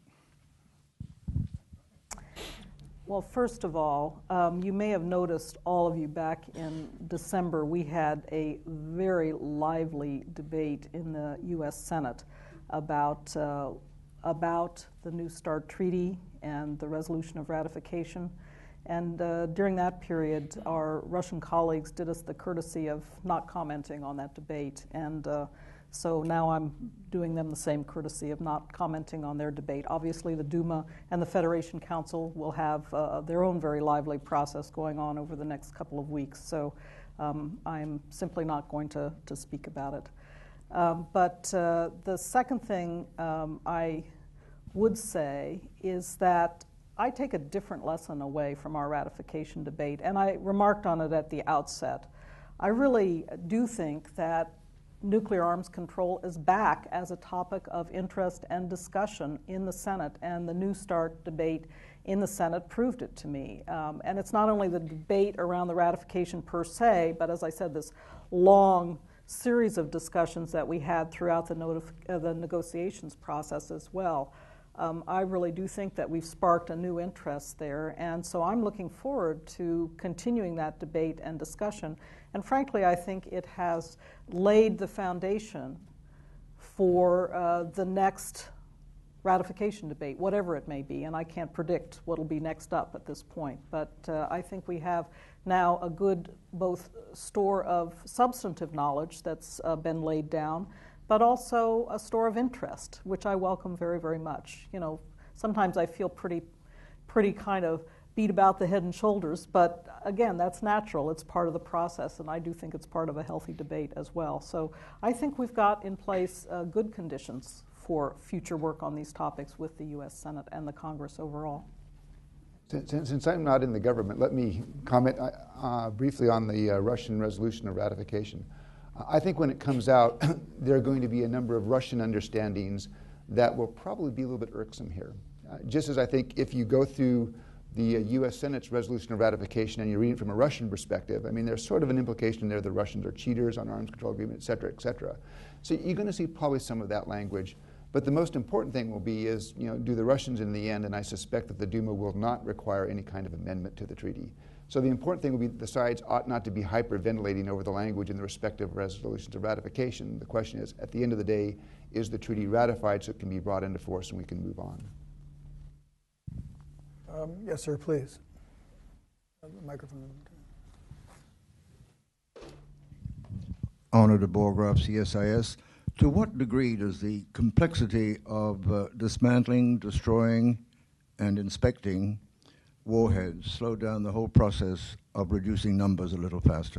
Well, first of all, um, you may have noticed, all of you, back in December, we had a very lively debate in the U S Senate about, uh, about the New START treaty and the resolution of ratification. And uh, during that period, our Russian colleagues did us the courtesy of not commenting on that debate. And uh, So now I'm doing them the same courtesy of not commenting on their debate. Obviously, the Duma and the Federation Council will have uh, their own very lively process going on over the next couple of weeks. So um, I'm simply not going to, to speak about it. Um, but uh, the second thing um, I would say is that I take a different lesson away from our ratification debate, and I remarked on it at the outset. I really do think that nuclear arms control is back as a topic of interest and discussion in the Senate, and the New START debate in the Senate proved it to me. Um, and it's not only the debate around the ratification per se, but as I said, this long series of discussions that we had throughout the, notif- uh, the negotiations process as well. Um, I really do think that we've sparked a new interest there, and so I'm looking forward to continuing that debate and discussion. And frankly, I think it has laid the foundation for uh, the next ratification debate, whatever it may be, and I can't predict what will be next up at this point. But uh, I think we have now a good both store of substantive knowledge that's uh, been laid down, but also a store of interest, which I welcome very, very much. You know, sometimes I feel pretty, pretty kind of beat about the head and shoulders, but again, that's natural. It's part of the process, and I do think it's part of a healthy debate as well. So I think we've got in place uh, good conditions for future work on these topics with the U S Senate and the Congress overall. Since, since I'm not in the government, let me comment uh, briefly on the uh, Russian resolution of ratification. I think when it comes out, there are going to be a number of Russian understandings that will probably be a little bit irksome here. Uh, just as I think if you go through the uh, U S Senate's resolution of ratification and you read it from a Russian perspective, I mean, there's sort of an implication there the Russians are cheaters on arms control agreement, et cetera, et cetera. So you're going to see probably some of that language. But the most important thing will be is, you know, do the Russians in the end, and I suspect that the Duma will not require any kind of amendment to the treaty. So the important thing will be that the sides ought not to be hyperventilating over the language in the respective resolutions of ratification. The question is, at the end of the day, is the treaty ratified so it can be brought into force and we can move on? Um, yes, sir, please. Uh, microphone. Honor de Borgraf, C S I S. To what degree does the complexity of uh, dismantling, destroying, and inspecting warheads slow down the whole process of reducing numbers a little faster?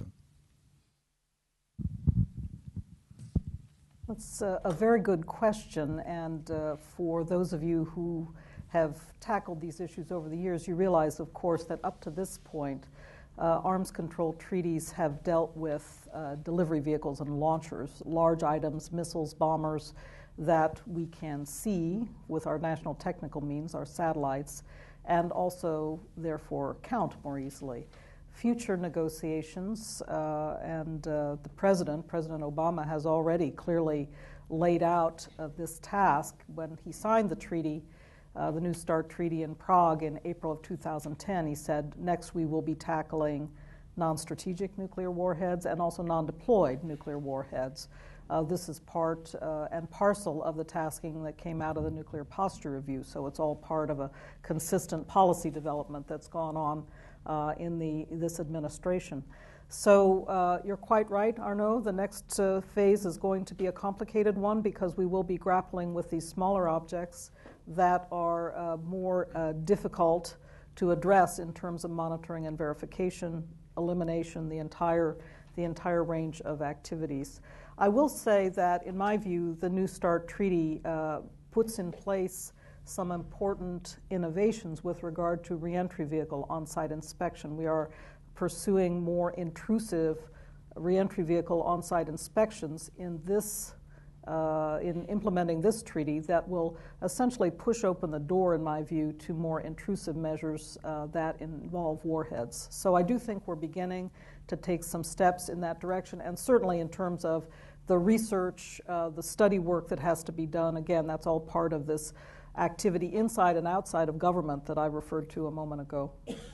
That's a, a very good question, and uh, for those of you who have tackled these issues over the years, you realize, of course, that up to this point, uh, arms control treaties have dealt with uh, delivery vehicles and launchers, large items, missiles, bombers, that we can see with our national technical means, our satellites, and also, therefore, count more easily. Future negotiations, uh, and uh, the President, President Obama, has already clearly laid out uh, this task when he signed the treaty, uh, the New START treaty in Prague in April of two thousand ten. He said, next we will be tackling non-strategic nuclear warheads and also non-deployed nuclear warheads. Uh, this is part uh, and parcel of the tasking that came out of the Nuclear Posture Review, so it's all part of a consistent policy development that's gone on uh, in the this administration. So uh, you're quite right, Arnaud. The next uh, phase is going to be a complicated one because we will be grappling with these smaller objects that are uh, more uh, difficult to address in terms of monitoring and verification, elimination, the entire the entire range of activities. I will say that, in my view, the New START treaty uh, puts in place some important innovations with regard to reentry vehicle on-site inspection. We are pursuing more intrusive reentry vehicle on-site inspections in this, uh, in implementing this treaty that will essentially push open the door, in my view, to more intrusive measures uh, that involve warheads. So I do think we're beginning to take some steps in that direction, and certainly in terms of the research, uh, the study work that has to be done. Again, that's all part of this activity inside and outside of government that I referred to a moment ago.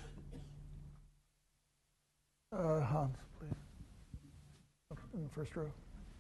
Uh, Hans, please. Up in the first row.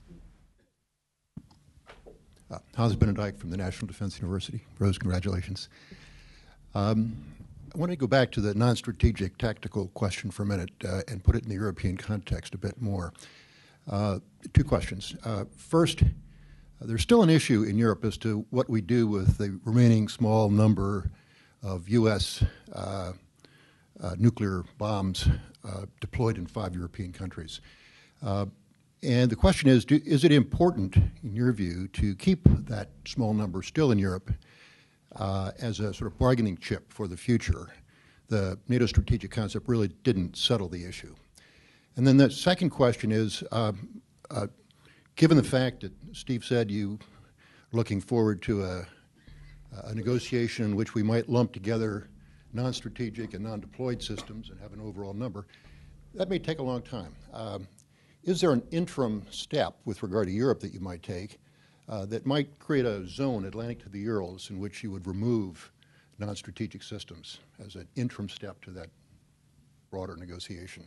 Uh, Hans Benedijk from the National Defense University. Rose, congratulations. Um, I want to go back to the non-strategic tactical question for a minute uh, and put it in the European context a bit more. Uh, two questions. Uh, first, uh, there's still an issue in Europe as to what we do with the remaining small number of U S uh, uh, nuclear bombs uh, deployed in five European countries. Uh, and the question is, do, is it important, in your view, to keep that small number still in Europe uh, as a sort of bargaining chip for the future? The NATO strategic concept really didn't settle the issue. And then the second question is, uh, uh, given the fact that Steve said you are looking forward to a, a negotiation in which we might lump together non-strategic and non-deployed systems and have an overall number, that may take a long time. Um, is there an interim step with regard to Europe that you might take uh, that might create a zone, Atlantic to the Urals, in which you would remove non-strategic systems as an interim step to that broader negotiation?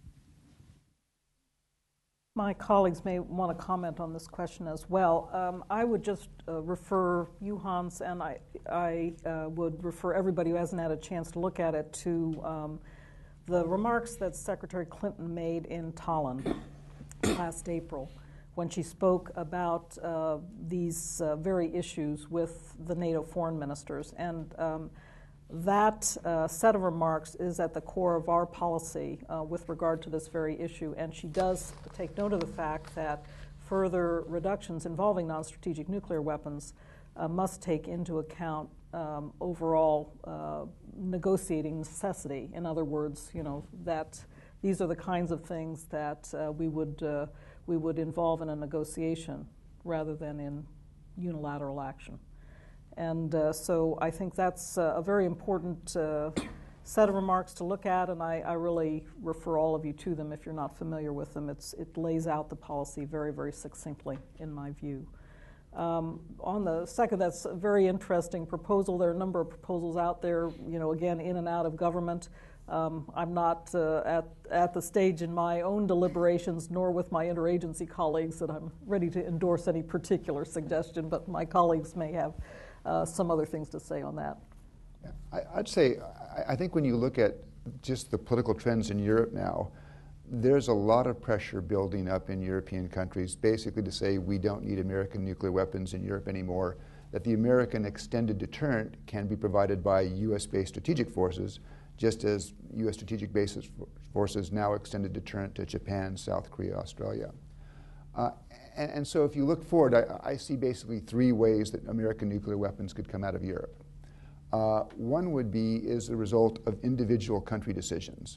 My colleagues may want to comment on this question as well. Um, I would just uh, refer you, Hans, and I, I uh, would refer everybody who hasn't had a chance to look at it to um, the remarks that Secretary Clinton made in Tallinn last April when she spoke about uh, these uh, very issues with the NATO foreign ministers. And um, that uh, set of remarks is at the core of our policy uh, with regard to this very issue. And she does take note of the fact that further reductions involving non-strategic nuclear weapons uh, must take into account um, overall uh, negotiating necessity. In other words, you know, that these are the kinds of things that uh, we would uh, we would involve in a negotiation rather than in unilateral action. And uh, so I think that's uh, a very important uh, set of remarks to look at, and I, I really refer all of you to them if you're not familiar with them. It's, it lays out the policy very, very succinctly, in my view. Um, on the second, that's a very interesting proposal. There are a number of proposals out there, you know, again, in and out of government. Um, I'm not uh, at, at the stage in my own deliberations, nor with my interagency colleagues, that I'm ready to endorse any particular suggestion, but my colleagues may have Uh, some other things to say on that. Yeah, I, I'd say, I, I think when you look at just the political trends in Europe now, there's a lot of pressure building up in European countries basically to say we don't need American nuclear weapons in Europe anymore, that the American extended deterrent can be provided by U S-based strategic forces, just as U S strategic bases forces now extended deterrent to Japan, South Korea, Australia. Uh, and, and so if you look forward, I, I see basically three ways that American nuclear weapons could come out of Europe. Uh, one would be is the result of individual country decisions.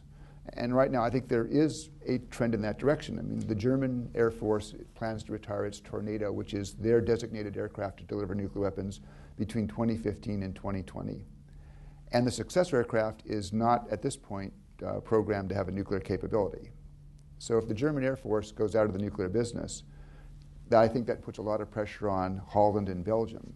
And right now, I think there is a trend in that direction. I mean, the German Air Force plans to retire its Tornado, which is their designated aircraft to deliver nuclear weapons, between twenty fifteen and twenty twenty. And the successor aircraft is not, at this point, uh, programmed to have a nuclear capability. So if the German Air Force goes out of the nuclear business, that I think that puts a lot of pressure on Holland and Belgium.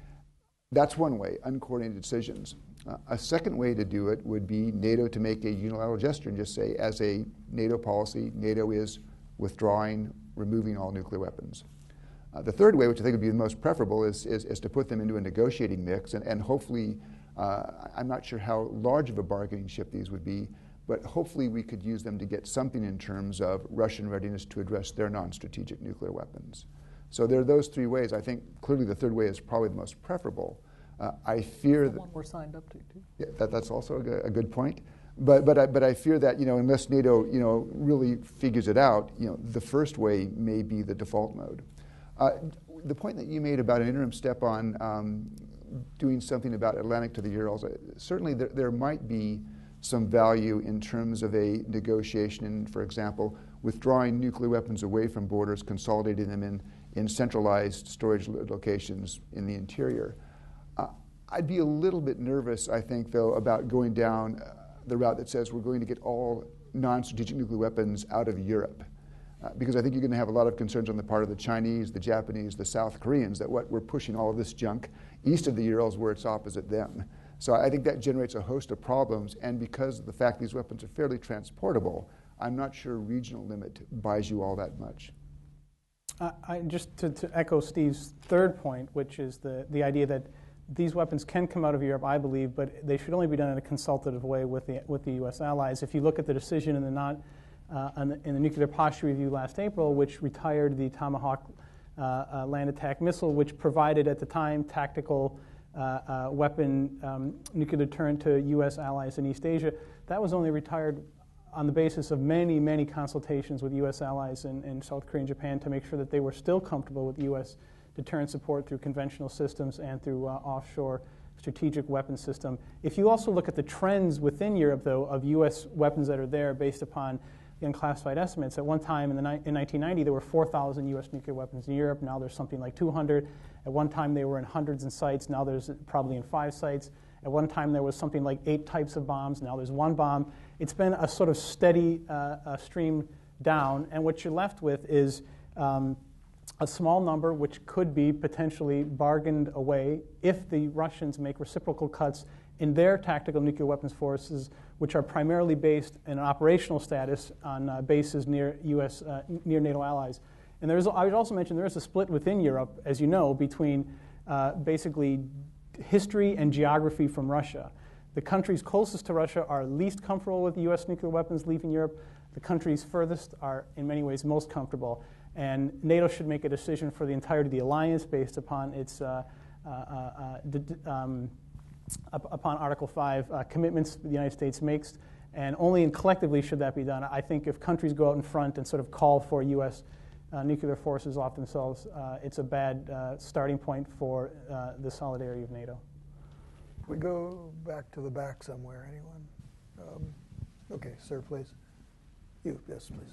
That's one way, uncoordinated decisions. Uh, a second way to do it would be NATO to make a unilateral gesture and just say, as a NATO policy, NATO is withdrawing, removing all nuclear weapons. Uh, the third way, which I think would be the most preferable, is, is, is to put them into a negotiating mix, and, and hopefully, uh, I'm not sure how large of a bargaining chip these would be, but hopefully we could use them to get something in terms of Russian readiness to address their non-strategic nuclear weapons. So there are those three ways. I think clearly the third way is probably the most preferable. Uh, I fear that one we're signed up to, too. Yeah, that, that's also a good, a good point. But but I, but I fear that, you know, unless NATO, you know, really figures it out, you know, the first way may be the default mode. Uh, the point that you made about an interim step on um, doing something about Atlantic to the Urals, uh, certainly there, there might be some value in terms of a negotiation, in, for example, withdrawing nuclear weapons away from borders, consolidating them in, in centralized storage locations in the interior. Uh, I'd be a little bit nervous, I think, though, about going down uh, the route that says we're going to get all non-strategic nuclear weapons out of Europe. Uh, because I think you're going to have a lot of concerns on the part of the Chinese, the Japanese, the South Koreans, that what we're pushing all of this junk east of the Urals where it's opposite them. So I think that generates a host of problems, and because of the fact these weapons are fairly transportable, I'm not sure regional limit buys you all that much. Uh, I, just to, to echo Steve's third point, which is the, the idea that these weapons can come out of Europe, I believe, but they should only be done in a consultative way with the, with the U S allies. If you look at the decision in the, non, uh, in the, in the Nuclear Posture Review last April, which retired the Tomahawk uh, uh, land attack missile, which provided at the time tactical uh, uh, weapon um, nuclear deterrent to U S allies in East Asia, that was only retired on the basis of many, many consultations with U S allies in, in South Korea and Japan to make sure that they were still comfortable with U S deterrent support through conventional systems and through uh, offshore strategic weapon system. If you also look at the trends within Europe, though, of U S weapons that are there based upon the unclassified estimates, at one time in, the ni- in nineteen ninety, there were four thousand U S nuclear weapons in Europe. Now there's something like two hundred. At one time, they were in hundreds of sites. Now there's probably in five sites. At one time, there was something like eight types of bombs. Now there's one bomb. It's been a sort of steady uh, uh, stream down, and what you're left with is um, a small number which could be potentially bargained away if the Russians make reciprocal cuts in their tactical nuclear weapons forces, which are primarily based in an operational status on uh, bases near U S uh, near NATO allies. And there's, I would also mention there is a split within Europe, as you know, between uh, basically history and geography from Russia. The countries closest to Russia are least comfortable with U S nuclear weapons leaving Europe. The countries furthest are, in many ways, most comfortable. And NATO should make a decision for the entirety of the alliance based upon its uh, uh, uh, d- um, up- upon Article five uh, commitments the United States makes, and only and collectively should that be done. I think if countries go out in front and sort of call for U S uh, nuclear forces off themselves, uh, it's a bad uh, starting point for uh, the solidarity of NATO. We go back to the back somewhere. Anyone? Um, okay, sir, please. You, yes, please.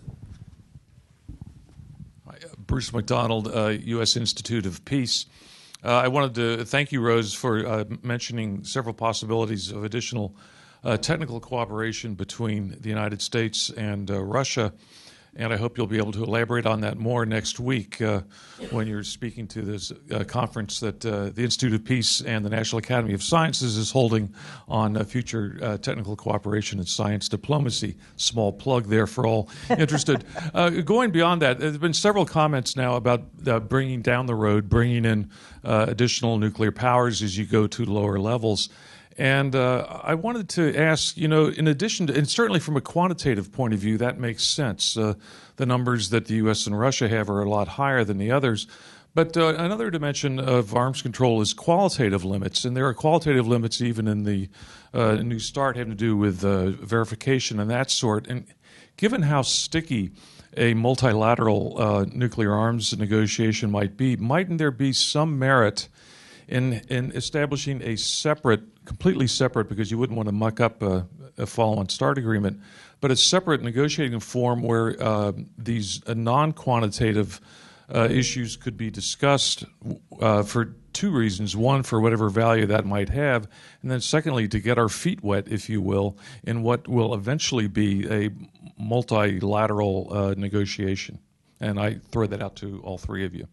Hi, uh, Bruce McDonald, uh, U S Institute of Peace. Uh, I wanted to thank you, Rose, for uh, mentioning several possibilities of additional uh, technical cooperation between the United States and uh, Russia. And I hope you'll be able to elaborate on that more next week uh, when you're speaking to this uh, conference that uh, the Institute of Peace and the National Academy of Sciences is holding on uh, future uh, technical cooperation and science diplomacy. Small plug there for all interested. uh, going beyond that, there have been several comments now about uh, bringing down the road, bringing in uh, additional nuclear powers as you go to lower levels. And uh, I wanted to ask, you know, in addition to, and certainly from a quantitative point of view, that makes sense. Uh, the numbers that the U S and Russia have are a lot higher than the others. But uh, another dimension of arms control is qualitative limits, and there are qualitative limits even in the uh, New START having to do with uh, verification and that sort. And given how sticky a multilateral uh, nuclear arms negotiation might be, mightn't there be some merit in in establishing a separate completely separate because you wouldn't want to muck up a, a follow-on START agreement, but a separate negotiating forum where uh, these uh, non-quantitative uh, issues could be discussed uh, for two reasons. One, for whatever value that might have, and then secondly, to get our feet wet, if you will, in what will eventually be a multilateral uh, negotiation. And I throw that out to all three of you.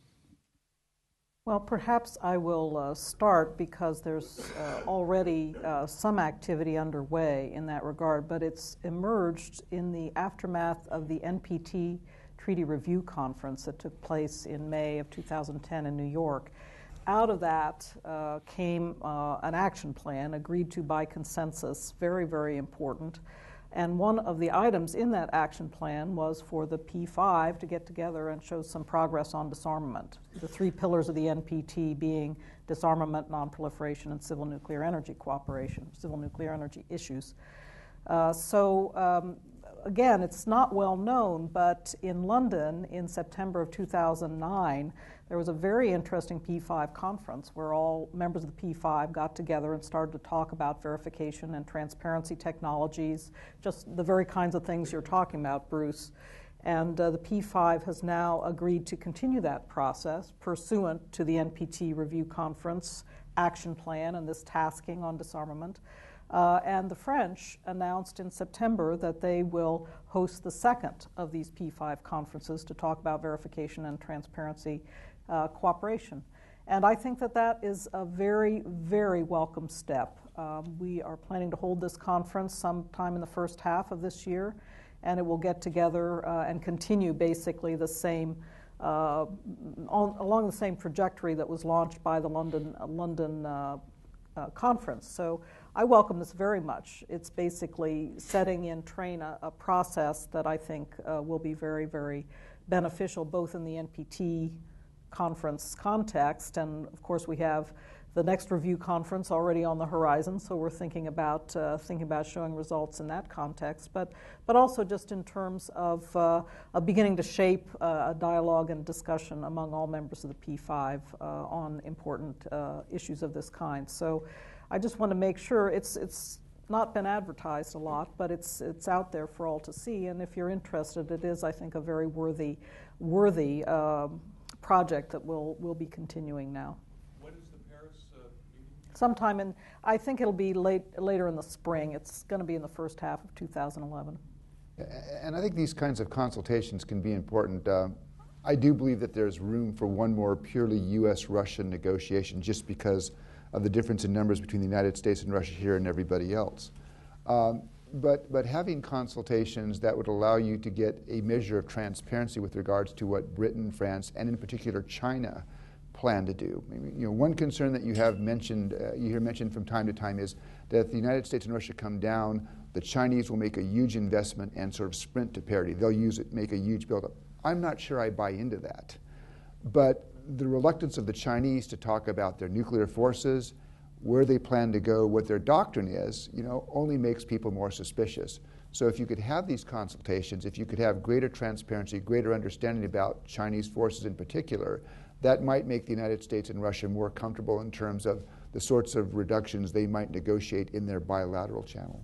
Well, perhaps I will uh, start because there's uh, already uh, some activity underway in that regard, but it's emerged in the aftermath of the N P T Treaty Review Conference that took place in May of two thousand ten in New York. Out of that uh, came uh, an action plan agreed to by consensus, very, very important. And one of the items in that action plan was for the P five to get together and show some progress on disarmament. The three pillars of the N P T being disarmament, nonproliferation, and civil nuclear energy cooperation, civil nuclear energy issues. Uh, so um, again, it's not well known, but in London in September of two thousand nine, there was a very interesting P five conference where all members of the P five got together and started to talk about verification and transparency technologies, just the very kinds of things you're talking about, Bruce. And uh, the P five has now agreed to continue that process pursuant to the N P T Review Conference action plan and this tasking on disarmament. Uh, and the French announced in September that they will host the second of these P five conferences to talk about verification and transparency uh, cooperation. And I think that that is a very, very welcome step. Um, we are planning to hold this conference sometime in the first half of this year, and it will get together uh, and continue basically the same, uh, on, along the same trajectory that was launched by the London, uh, London uh, uh, conference. So I welcome this very much. It's basically setting in train a, a process that I think uh, will be very, very beneficial both in the N P T conference context, and of course we have the next review conference already on the horizon, so we're thinking about uh, thinking about showing results in that context, but but also just in terms of, uh, of beginning to shape uh, a dialogue and discussion among all members of the P five uh, on important uh, issues of this kind. So I just want to make sure it's it's not been advertised a lot, but it's it's out there for all to see, and if you're interested, it is, I think, a very worthy worthy uh, project that we'll we'll be continuing now. When is the Paris uh, meeting? Sometime in, I think it'll be late later in the spring. It's going to be in the first half of two thousand eleven. And I think these kinds of consultations can be important. Uh, I do believe that there's room for one more purely U S Russian negotiation just because of the difference in numbers between the United States and Russia here and everybody else. Um, but, but having consultations that would allow you to get a measure of transparency with regards to what Britain, France, and in particular China plan to do. I mean, you know, one concern that you have mentioned, uh, you hear mentioned from time to time is that if the United States and Russia come down, the Chinese will make a huge investment and sort of sprint to parity. They'll use it, make a huge buildup. I'm not sure I buy into that. But the reluctance of the Chinese to talk about their nuclear forces, where they plan to go, what their doctrine is, you know, only makes people more suspicious. So if you could have these consultations, if you could have greater transparency, greater understanding about Chinese forces in particular, that might make the United States and Russia more comfortable in terms of the sorts of reductions they might negotiate in their bilateral channel.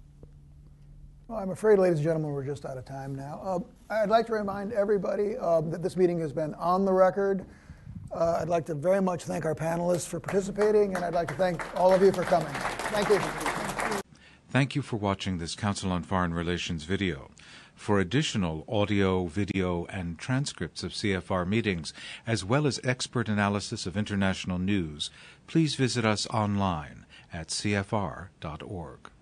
Well, I'm afraid, ladies and gentlemen, we're just out of time now. Uh, I'd like to remind everybody uh, that this meeting has been on the record. Uh, I'd like to very much thank our panelists for participating, and I'd like to thank all of you for coming. Thank you. Thank you for watching this Council on Foreign Relations video. For additional audio, video, and transcripts of C F R meetings, as well as expert analysis of international news, please visit us online at c f r dot org.